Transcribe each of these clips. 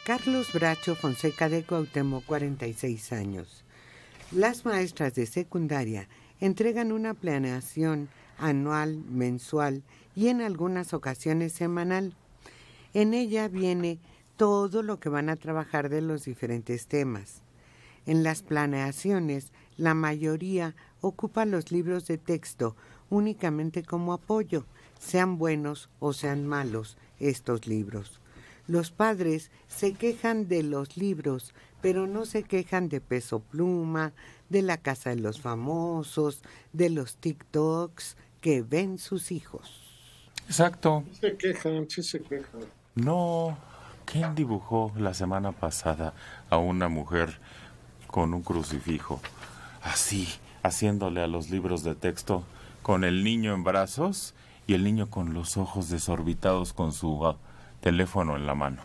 Carlos Bracho Fonseca de Cuauhtémoc, 46 años. Las maestras de secundaria entregan una planeación anual, mensual y en algunas ocasiones semanal. En ella viene todo lo que van a trabajar de los diferentes temas. En las planeaciones, la mayoría ocupa los libros de texto únicamente como apoyo, sean buenos o sean malos estos libros. Los padres se quejan de los libros, pero no se quejan de Peso Pluma, de La Casa de los Famosos, de los TikToks que ven sus hijos. Exacto. Sí se quejan. No, ¿quién dibujó la semana pasada a una mujer con un crucifijo? Así, haciéndole a los libros de texto, con el niño en brazos y el niño con los ojos desorbitados con su teléfono en la mano.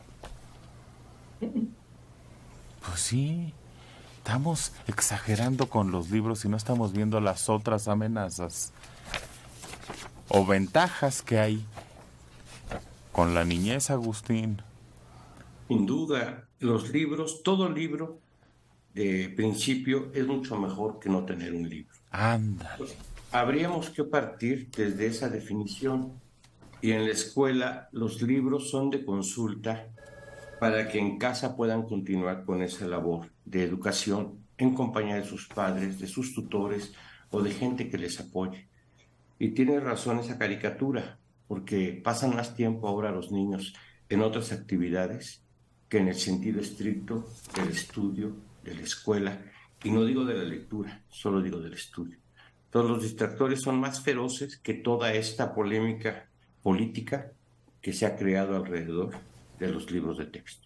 Pues sí, estamos exagerando con los libros y no estamos viendo las otras amenazas o ventajas que hay con la niñez, Agustín. Sin duda, los libros, todo libro de principio es mucho mejor que no tener un libro. Ándale. Pues, habríamos que partir desde esa definición. Y en la escuela los libros son de consulta para que en casa puedan continuar con esa labor de educación en compañía de sus padres, de sus tutores o de gente que les apoye. Y tiene razón esa caricatura, porque pasan más tiempo ahora los niños en otras actividades que en el sentido estricto del estudio, de la escuela, y no digo de la lectura, solo digo del estudio. Todos los distractores son más feroces que toda esta polémica política que se ha creado alrededor de los libros de texto.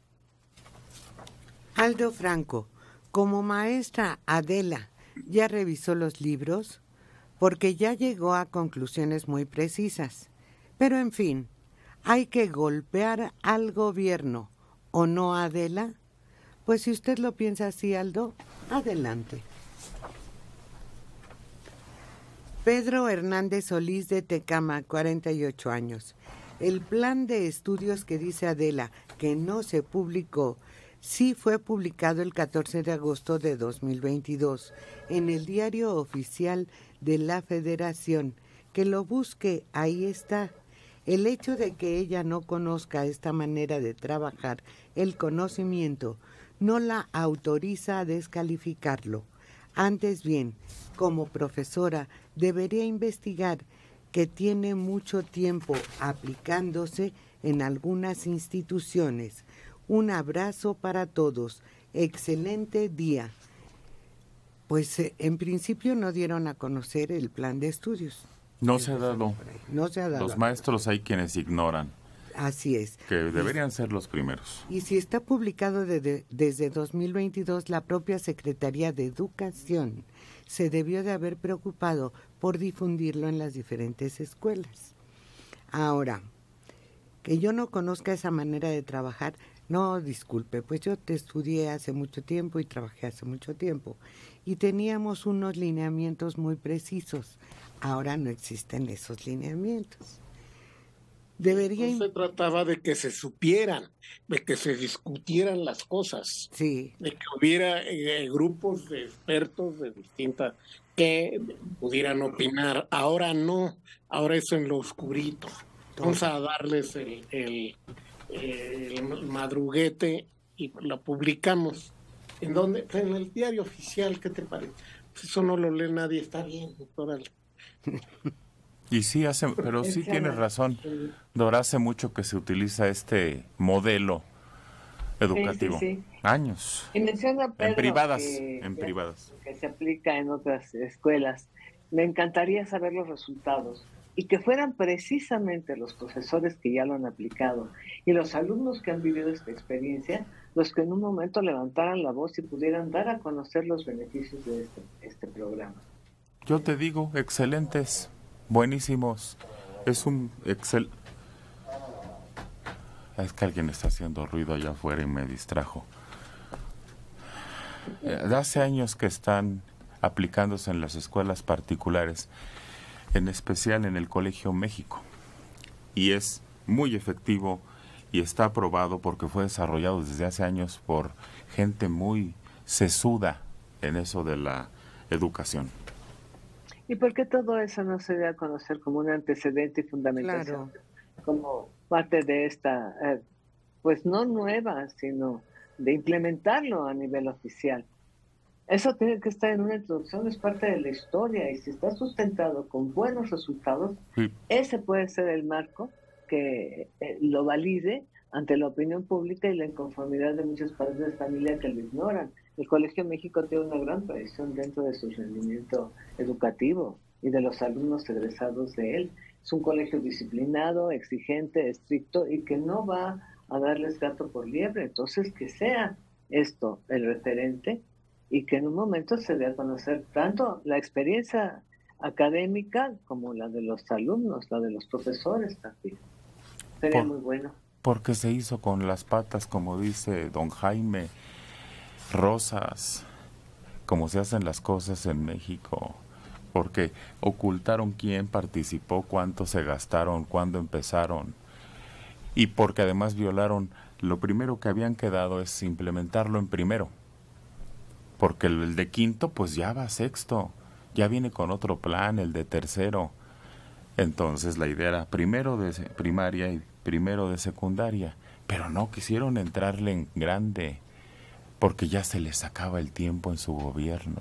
Aldo Franco, como maestra Adela, ¿ya revisó los libros? Porque ya llegó a conclusiones muy precisas. Pero en fin, ¿hay que golpear al gobierno o no, Adela? Pues si usted lo piensa así, Aldo, adelante. Pedro Hernández Solís de Tecama, 48 años. El plan de estudios que dice Adela que no se publicó, sí fue publicado el 14 de agosto de 2022 en el Diario Oficial de la Federación. Que lo busque, ahí está. El hecho de que ella no conozca esta manera de trabajar el conocimiento no la autoriza a descalificarlo. Antes bien, como profesora, debería investigar que tiene mucho tiempo aplicándose en algunas instituciones. Un abrazo para todos. Excelente día. Pues en principio no dieron a conocer el plan de estudios. No se ha dado. No se ha dado. Los maestros hay quienes ignoran. Así es. Que deberían ser los primeros. Y si está publicado desde 2022, la propia Secretaría de Educación se debió de haber preocupado por difundirlo en las diferentes escuelas. Ahora, que yo no conozca esa manera de trabajar, no, disculpe, pues yo te estudié hace mucho tiempo y trabajé hace mucho tiempo y teníamos unos lineamientos muy precisos. Ahora no existen esos lineamientos. No se trataba de que se supieran, de que se discutieran las cosas, sí, de que hubiera grupos de expertos de distintas que pudieran opinar. Ahora no, ahora es en lo oscurito. Vamos a darles el madruguete y lo publicamos. ¿En dónde? En el Diario Oficial, ¿qué te parece? Pues eso no lo lee nadie, está bien, doctora. Y sí hace, pero sí tienes razón, Dora, hace mucho que se utiliza este modelo educativo. Sí. Años. Y menciona Pedro en privadas, que se aplica en otras escuelas. Me encantaría saber los resultados y que fueran precisamente los profesores que ya lo han aplicado y los alumnos que han vivido esta experiencia los que en un momento levantaran la voz y pudieran dar a conocer los beneficios de este programa. Yo te digo, excelentes. Buenísimos. Es un Es que alguien está haciendo ruido allá afuera y me distrajo. Hace años que están aplicándose en las escuelas particulares, en especial en el Colegio México. Y es muy efectivo y está aprobado porque fue desarrollado desde hace años por gente muy sesuda en eso de la educación. ¿Y por qué todo eso no se da a conocer como un antecedente y fundamentación? Claro. Como parte de esta, pues no nueva, sino de implementarlo a nivel oficial. Eso tiene que estar en una introducción, es parte de la historia, y si está sustentado con buenos resultados, Sí. ese puede ser el marco que lo valide ante la opinión pública y la inconformidad de muchos padres de familia que lo ignoran. El Colegio México tiene una gran tradición dentro de su rendimiento educativo y de los alumnos egresados de él. Es un colegio disciplinado, exigente, estricto y que no va a darles gato por liebre. Entonces, que sea esto el referente y que en un momento se dé a conocer tanto la experiencia académica como la de los alumnos, la de los profesores también. Sería muy bueno. Porque se hizo con las patas, como dice don Jaime Rosas, como se hacen las cosas en México, porque ocultaron quién participó, cuánto se gastaron, cuándo empezaron, y porque además violaron lo primero que habían quedado es implementarlo en primero, porque el de quinto pues ya va a sexto, ya viene con otro plan, el de tercero. Entonces la idea era primero de primaria y primero de secundaria, pero no quisieron entrarle en grande, porque ya se les acaba el tiempo en su gobierno.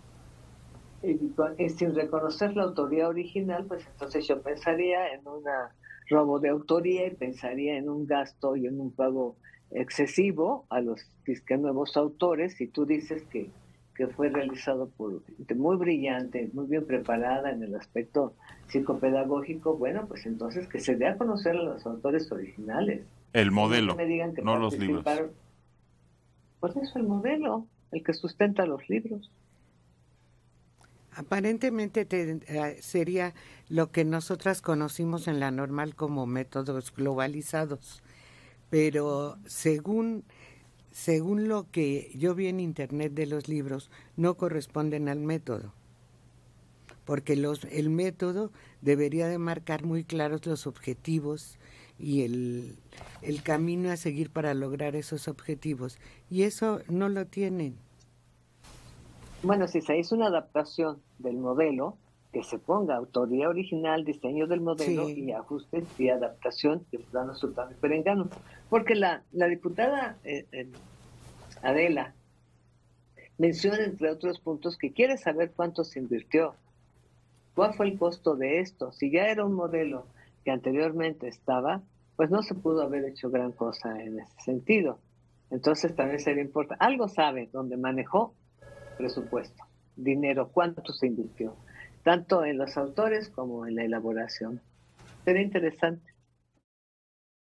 Y sin reconocer la autoría original, pues entonces yo pensaría en un robo de autoría y pensaría en un gasto y en un pago excesivo a los nuevos autores. Si tú dices que fue realizado por gente muy brillante, muy bien preparada en el aspecto psicopedagógico, bueno, pues entonces que se dé a conocer a los autores originales. El modelo, no me digan que no los libros. Pues eso, el modelo, el que sustenta los libros. Aparentemente sería lo que nosotras conocimos en la normal como métodos globalizados, pero según lo que yo vi en internet de los libros, no corresponden al método, porque el método debería de marcar muy claros los objetivos y el camino a seguir para lograr esos objetivos, y eso no lo tienen. Bueno, si se hizo una adaptación del modelo, que se ponga autoría original, diseño del modelo, sí, y ajustes y adaptación de plano, sultán y perengano. Porque la diputada Adela menciona, entre otros puntos, que quiere saber cuánto se invirtió, cuál fue el costo de esto. Si ya era un modelo que anteriormente estaba, pues no se pudo haber hecho gran cosa en ese sentido. Entonces también sería importante. Algo sabe donde manejó presupuesto, dinero, cuánto se invirtió, tanto en los autores como en la elaboración. Sería interesante.